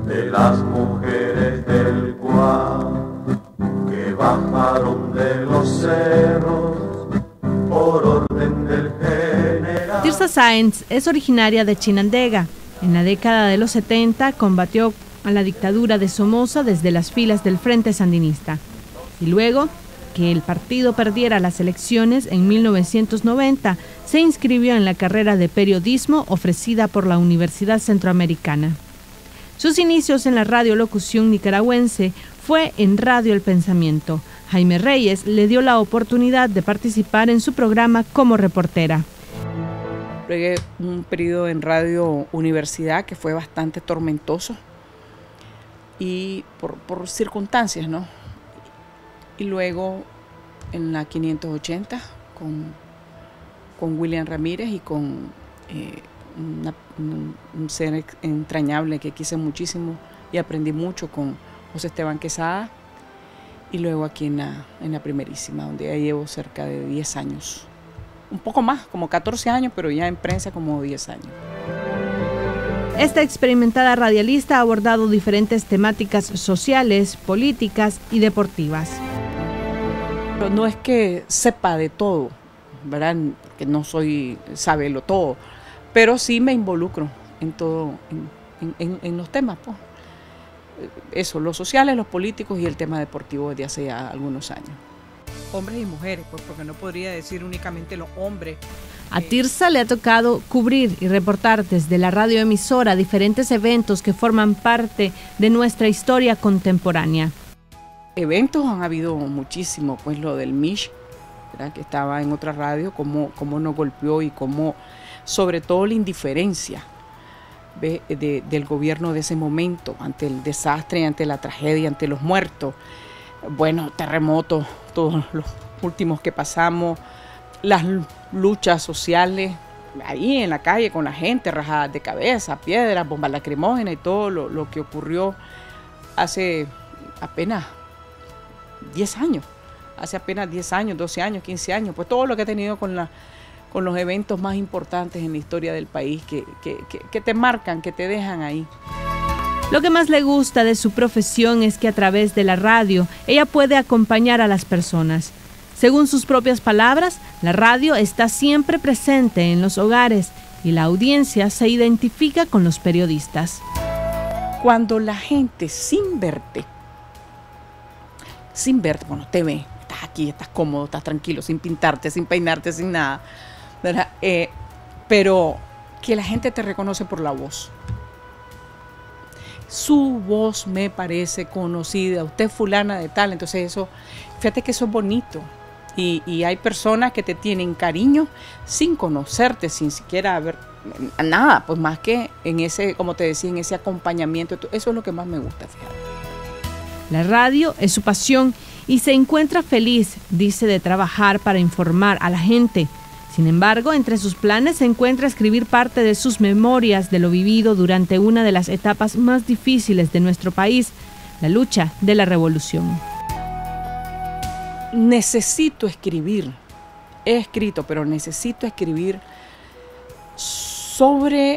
de las mujeres del Guam que bajaron de los cerros por orden del general. Tirsa Sáenz es originaria de Chinandega. En la década de los 70 combatió a la dictadura de Somoza desde las filas del Frente Sandinista. Y luego que el partido perdiera las elecciones en 1990, se inscribió en la carrera de periodismo ofrecida por la Universidad Centroamericana. Sus inicios en la radiolocución nicaragüense fue en Radio El Pensamiento. Jaime Reyes le dio la oportunidad de participar en su programa como reportera. Llegué un periodo en Radio Universidad que fue bastante tormentoso y por circunstancias, ¿no? Y luego en la 580 con William Ramírez y con un ser entrañable que quise muchísimo y aprendí mucho con José Esteban Quesada, y luego aquí en la Primerísima, donde ya llevo cerca de 10 años, un poco más, como 14 años, pero ya en prensa como 10 años. Esta experimentada radialista ha abordado diferentes temáticas sociales, políticas y deportivas. Pero no es que sepa de todo, ¿verdad? Que no soy sábelo todo, pero sí me involucro en todo, en los temas, pues. Eso, los sociales, los políticos y el tema deportivo desde hace ya algunos años. Hombres y mujeres, pues, porque no podría decir únicamente los hombres. A Tirsa le ha tocado cubrir y reportar desde la radioemisora diferentes eventos que forman parte de nuestra historia contemporánea. Eventos han habido muchísimo, pues lo del Mish, ¿verdad? Que estaba en otra radio, cómo nos golpeó y cómo, sobre todo la indiferencia del gobierno de ese momento, ante el desastre, ante la tragedia, ante los muertos. Bueno, terremotos, todos los últimos que pasamos, las luchas sociales, ahí en la calle con la gente, rajadas de cabeza, piedras, bombas lacrimógenas y todo lo que ocurrió hace apenas 10 años, hace apenas 10 años, 12 años, 15 años, pues todo lo que he tenido con los eventos más importantes en la historia del país que te marcan, que te dejan ahí. Lo que más le gusta de su profesión es que a través de la radio ella puede acompañar a las personas. Según sus propias palabras, la radio está siempre presente en los hogares y la audiencia se identifica con los periodistas. Cuando la gente sin verte, bueno, te ve, estás aquí, estás cómodo, estás tranquilo, sin pintarte, sin peinarte, sin nada, ¿verdad? Pero que la gente te reconoce por la voz. Su voz me parece conocida, usted es fulana de tal, entonces eso, fíjate que eso es bonito. Y hay personas que te tienen cariño sin conocerte, sin siquiera haber nada, pues más que en ese, como te decía, en ese acompañamiento. Eso es lo que más me gusta, fíjate. La radio es su pasión y se encuentra feliz, dice, de trabajar para informar a la gente. Sin embargo, entre sus planes se encuentra escribir parte de sus memorias de lo vivido durante una de las etapas más difíciles de nuestro país, la lucha de la revolución. Necesito escribir, he escrito, pero necesito escribir sobre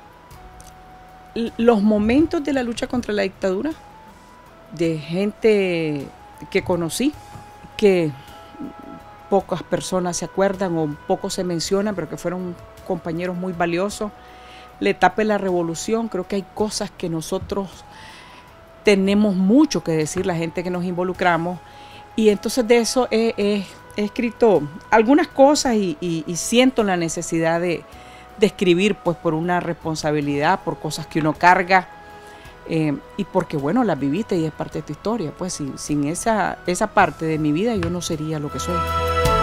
los momentos de la lucha contra la dictadura, de gente que conocí, que pocas personas se acuerdan o poco se mencionan, pero que fueron compañeros muy valiosos. La etapa de la revolución, creo que hay cosas que nosotros tenemos mucho que decir, la gente que nos involucramos, y entonces de eso he escrito algunas cosas y siento la necesidad de escribir, pues por una responsabilidad, por cosas que uno carga, y porque bueno, las viviste y es parte de tu historia, pues sin esa parte de mi vida yo no sería lo que soy.